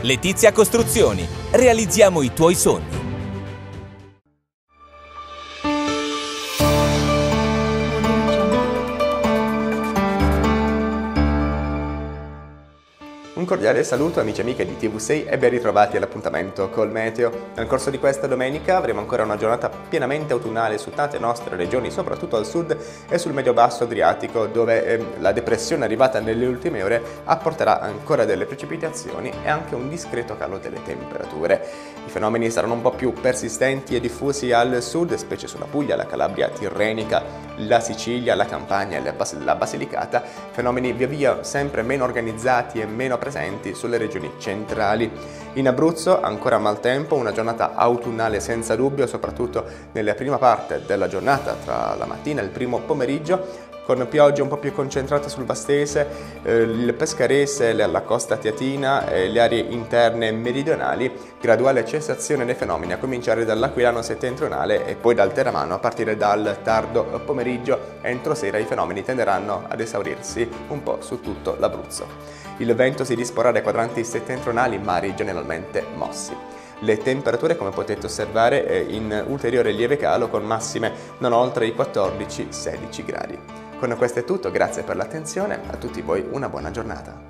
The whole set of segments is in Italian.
Letizia Costruzioni. Realizziamo i tuoi sogni. Un cordiale saluto amici e amiche di TV6 e ben ritrovati all'appuntamento col meteo. Nel corso di questa domenica avremo ancora una giornata pienamente autunnale su tante nostre regioni, soprattutto al sud e sul medio-basso Adriatico, dove la depressione arrivata nelle ultime ore apporterà ancora delle precipitazioni e anche un discreto calo delle temperature. I fenomeni saranno un po' più persistenti e diffusi al sud, specie sulla Puglia, la Calabria tirrenica, la Sicilia, la Campania e la Basilicata, fenomeni via via sempre meno organizzati e meno presenti sulle regioni centrali. In Abruzzo ancora maltempo, una giornata autunnale senza dubbio, soprattutto nella prima parte della giornata, tra la mattina e il primo pomeriggio, con piogge un po' più concentrate sul Vastese, il Pescarese, la costa teatina e le aree interne meridionali, graduale cessazione dei fenomeni a cominciare dall'Aquilano settentrionale e poi dal Teramano a partire dal tardo pomeriggio. Entro sera i fenomeni tenderanno ad esaurirsi un po' su tutto l'Abruzzo. Il vento si disporrà dai quadranti settentrionali, mari generalmente mossi. Le temperature, come potete osservare, in ulteriore lieve calo con massime non oltre i 14-16 gradi. Con questo è tutto, grazie per l'attenzione, a tutti voi una buona giornata.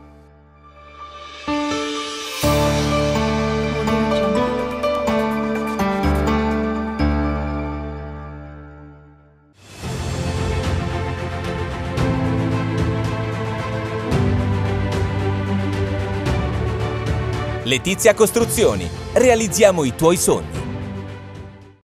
Letizia Costruzioni. Realizziamo i tuoi sogni.